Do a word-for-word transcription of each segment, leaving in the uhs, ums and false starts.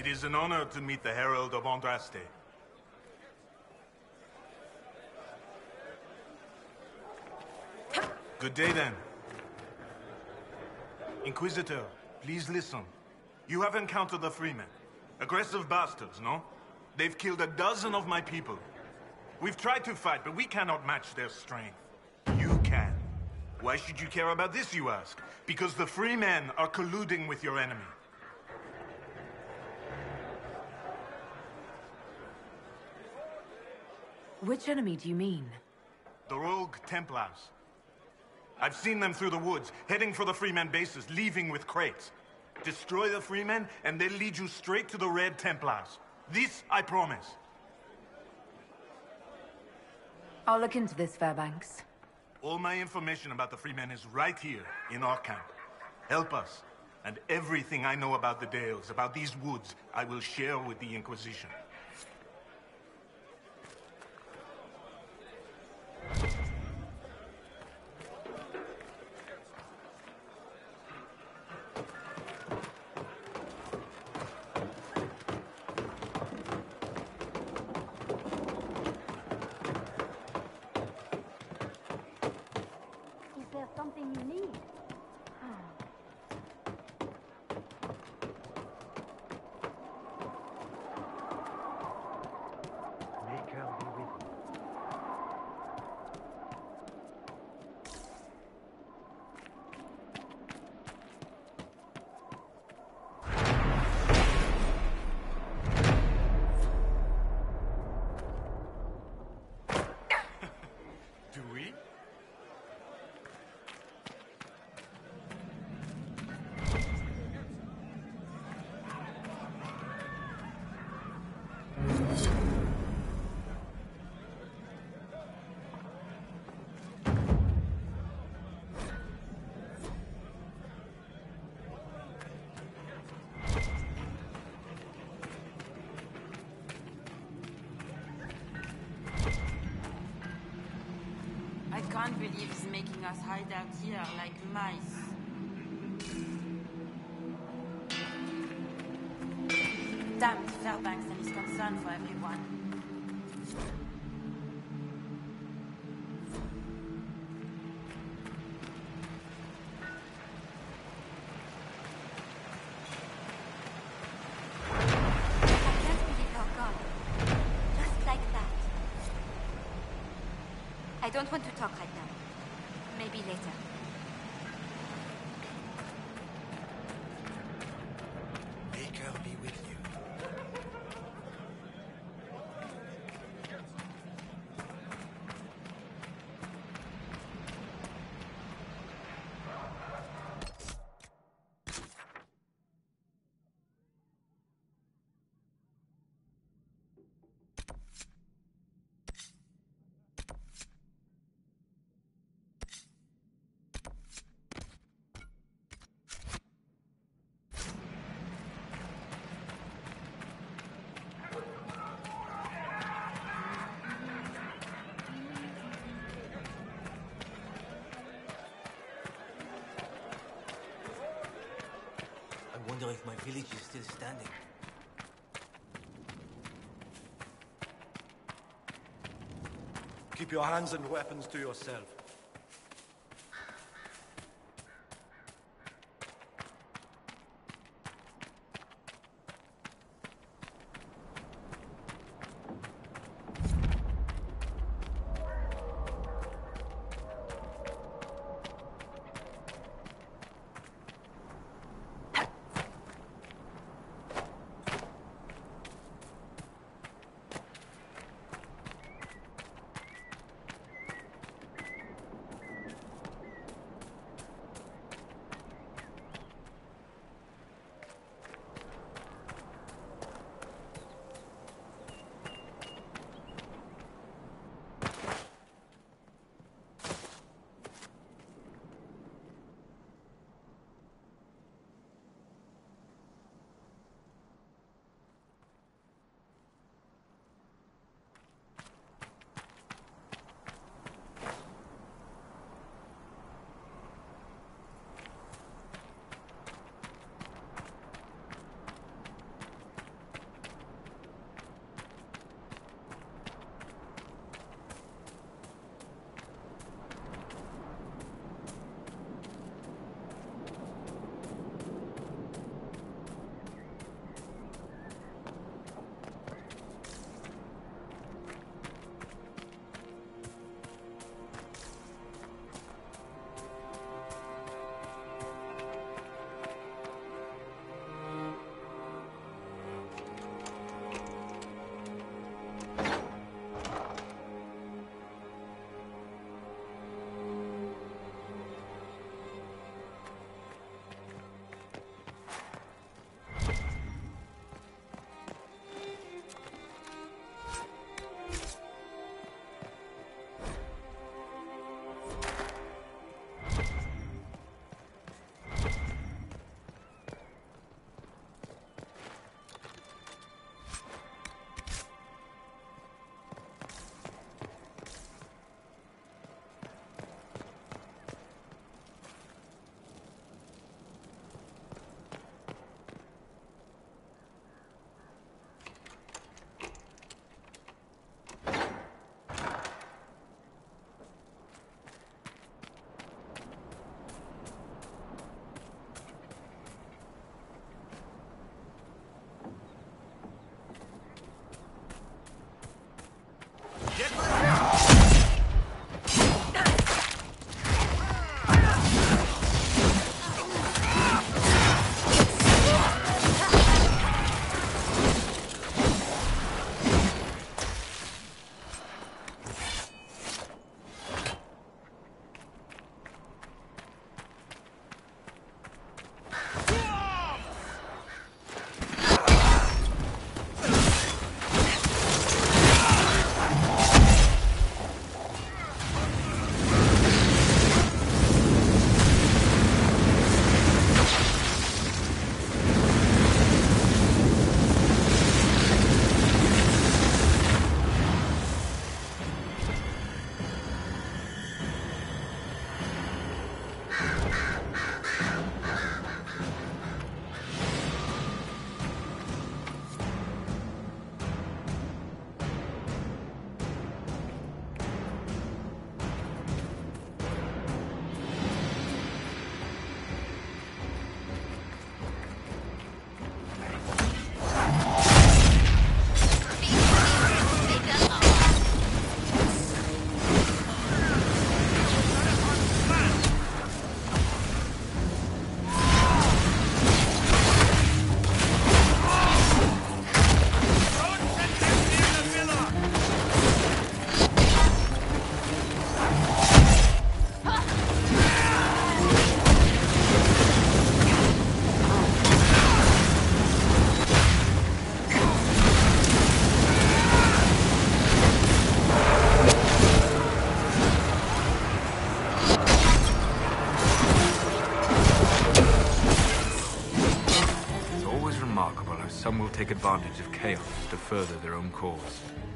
It is an honor to meet the Herald of Andraste. Good day, then. Inquisitor, please listen. You have encountered the Freemen. Aggressive bastards, no? They've killed a dozen of my people. We've tried to fight, but we cannot match their strength. You can. Why should you care about this, you ask? Because the Freemen are colluding with your enemy. Which enemy do you mean? The rogue Templars. I've seen them through the woods, heading for the Freemen bases, leaving with crates. Destroy the Freemen, and they'll lead you straight to the Red Templars. This I promise. I'll look into this, Fairbanks. All my information about the Freemen is right here, in our camp. Help us, and everything I know about the Dales, about these woods, I will share with the Inquisition. Something you need. Make her be with you. Do we? I can't believe he's making us hide out here like mice. Damn Fairbanks and his concern for everyone. I can't believe you're gone. Just like that. I don't want to talk right now. Maybe later. Make her be with you. I wonder if my village is still standing. Keep your hands and weapons to yourself. remarkable how some will take advantage of chaos to further their own cause.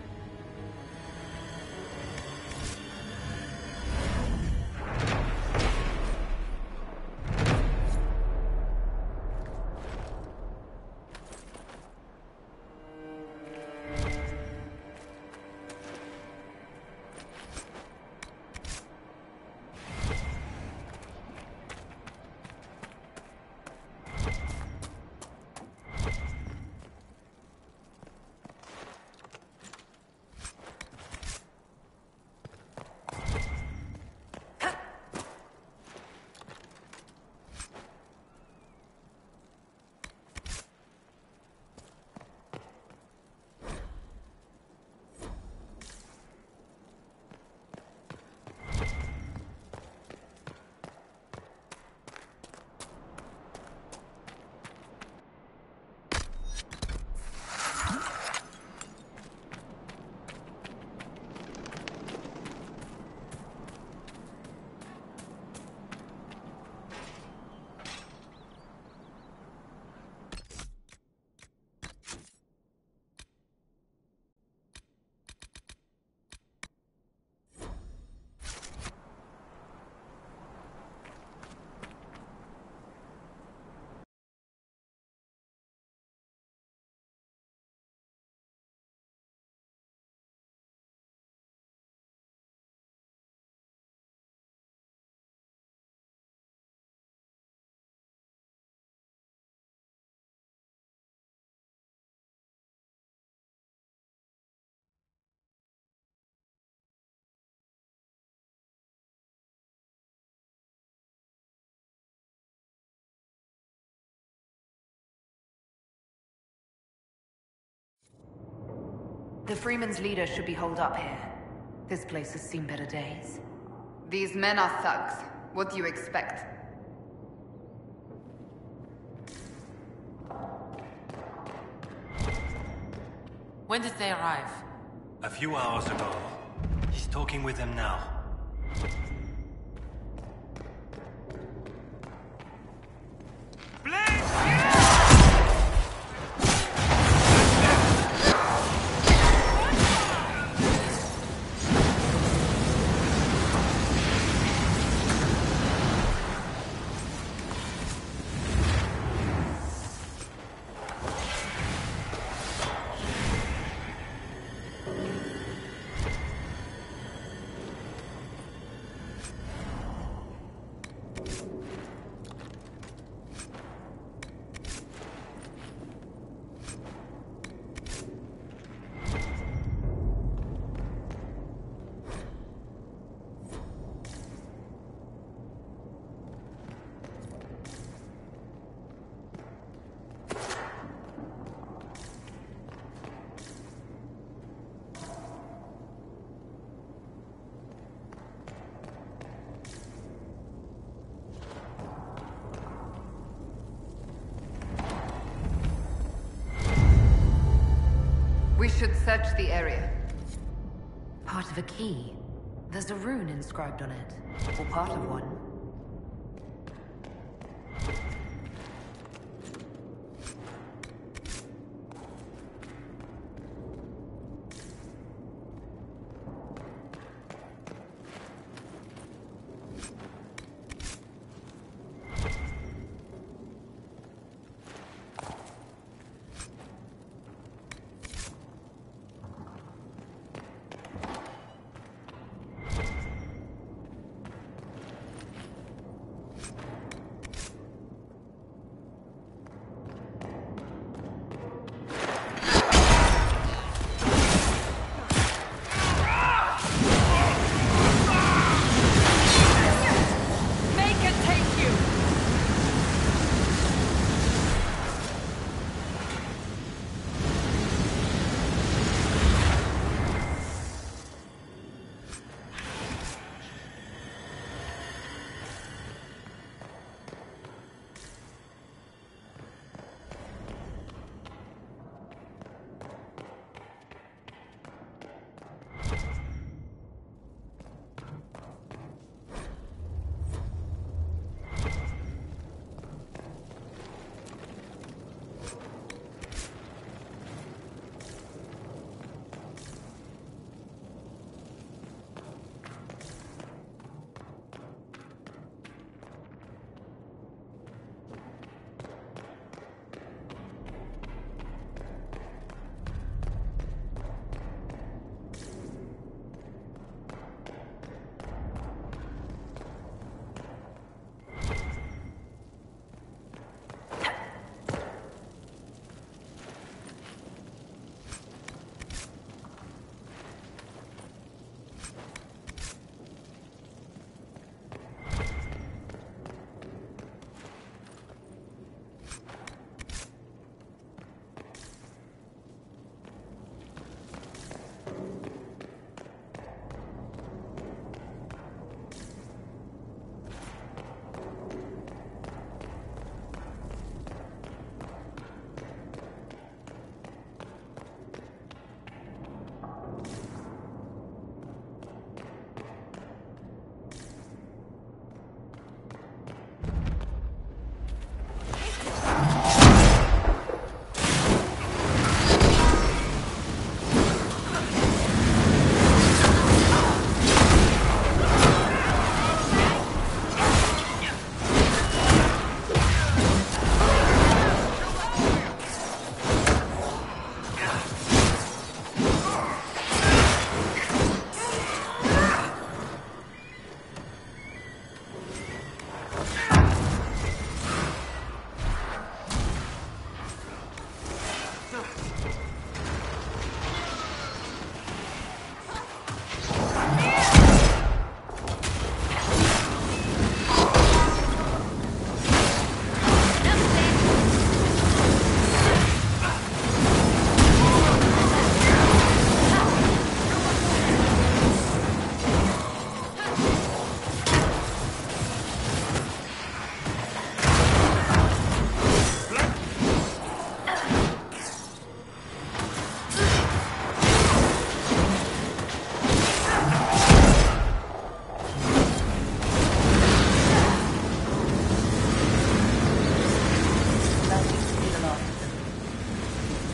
The Freeman's leader should be holed up here. This place has seen better days. These men are thugs. What do you expect? When did they arrive? A few hours ago. He's talking with them now. We should search the area. Part of a key. There's a rune inscribed on it. Or part of one.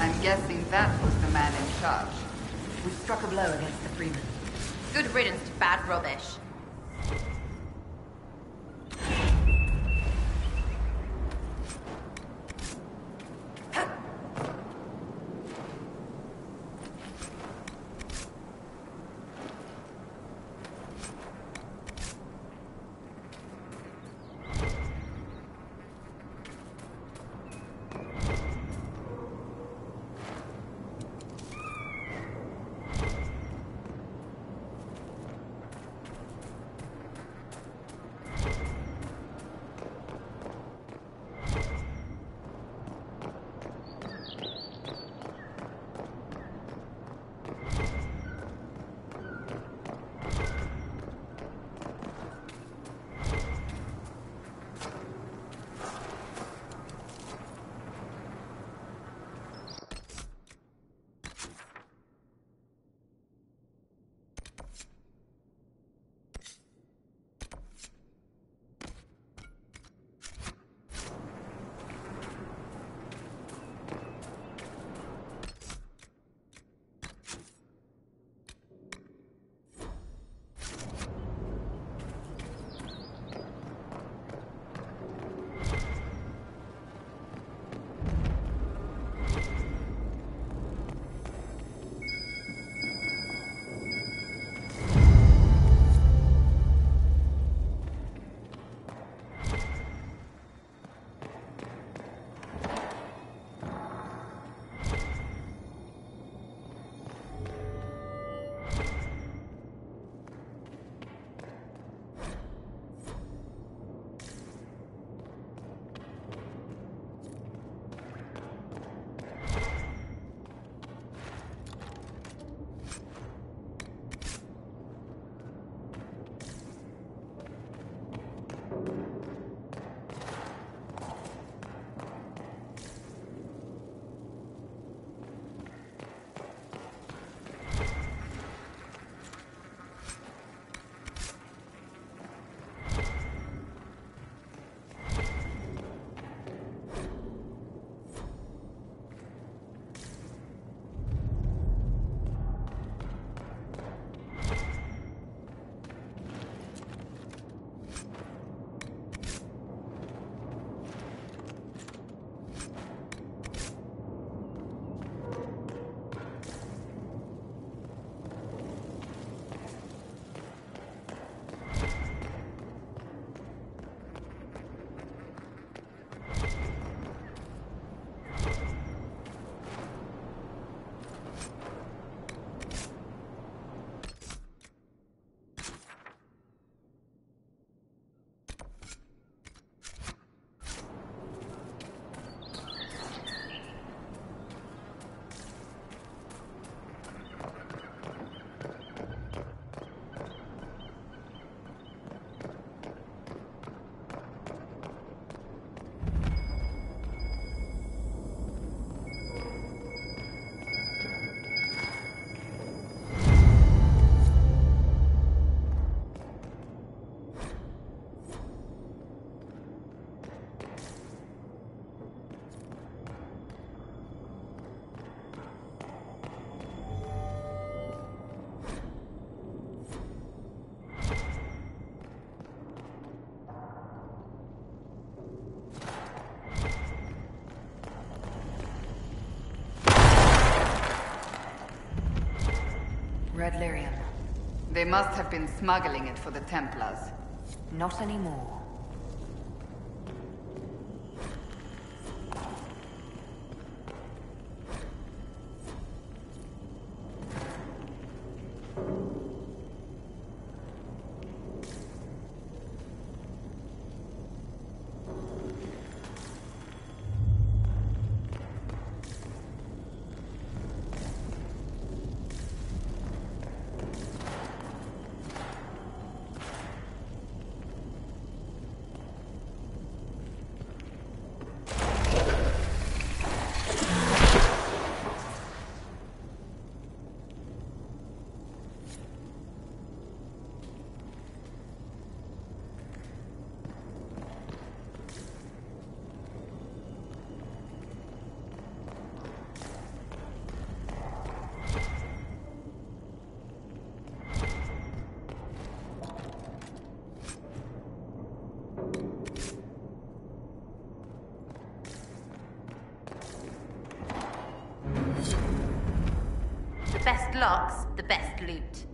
I'm guessing that was the man in charge. We've struck a blow against the Freeman. Good riddance to bad rubbish. Red lyrium. They must have been smuggling it for the Templars. Not anymore. best locks, the best loot.